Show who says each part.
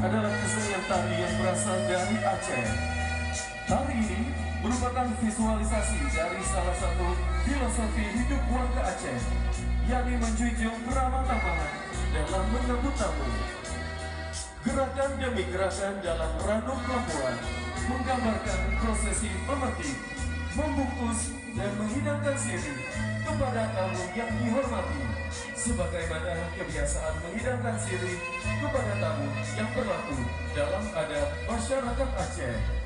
Speaker 1: adalah kesenian tari yang berasal dari Aceh. Tari ini merupakan visualisasi dari salah satu filosofi hidup warga Aceh, yakni menjunjung keramah tamahan dalam menyambut tamu. Gerakan demi gerakan dalam ranum kelampuan menggambarkan prosesi memetik, membungkus, dan menghidangkan sirih kepada tamu yang dihormati, sebagaimana kebiasaan menghidangkan sirih kepada tamu yang berlaku dalam adat masyarakat Aceh.